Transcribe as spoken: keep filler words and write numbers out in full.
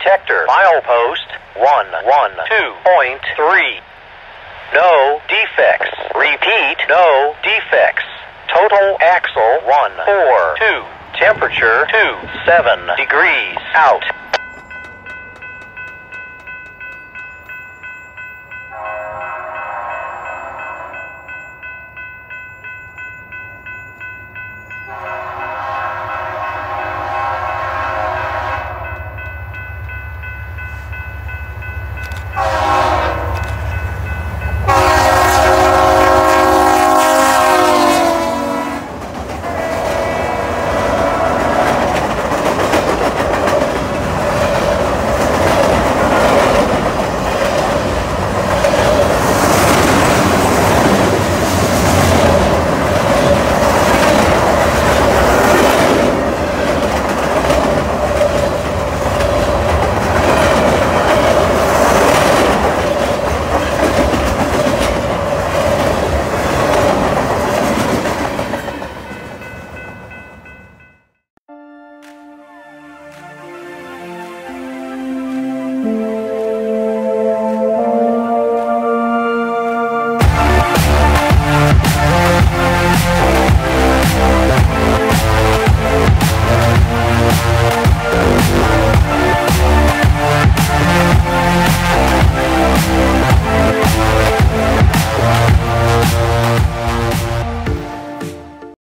detector. Milepost one one two point three. No defects. Repeat, no defects. Total axle one four two. Temperature two seven degrees. Out.